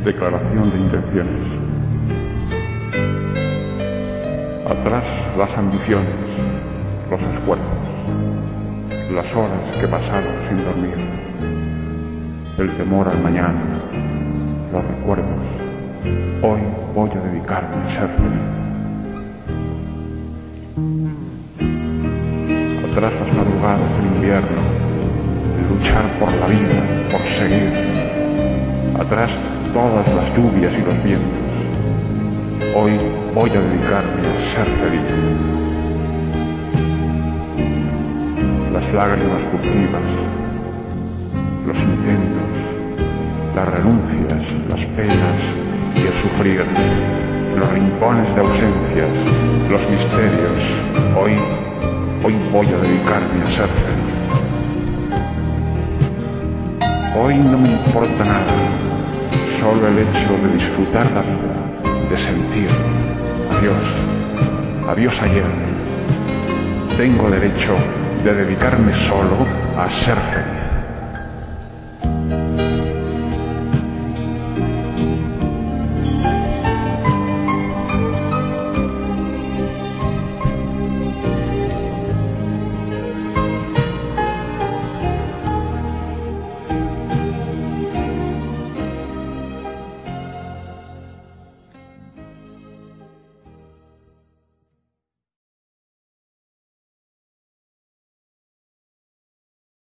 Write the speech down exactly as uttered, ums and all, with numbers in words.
Declaración de intenciones. Atrás las ambiciones, los esfuerzos, las horas que pasaron sin dormir, el temor al mañana, los recuerdos. Hoy voy a dedicarme a ser feliz. Atrás las madrugadas del invierno, luchar por la vida, por seguir. Atrás todas las lluvias y los vientos. Hoy voy a dedicarme a ser feliz. Las lágrimas furtivas, los intentos, las renuncias, las penas y el sufrir, los rincones de ausencias, los misterios. Hoy, hoy voy a dedicarme a ser feliz. Hoy no me importa nada, solo el hecho de disfrutar la vida, de sentir. Adiós, adiós ayer. Tengo derecho de dedicarme solo a ser feliz.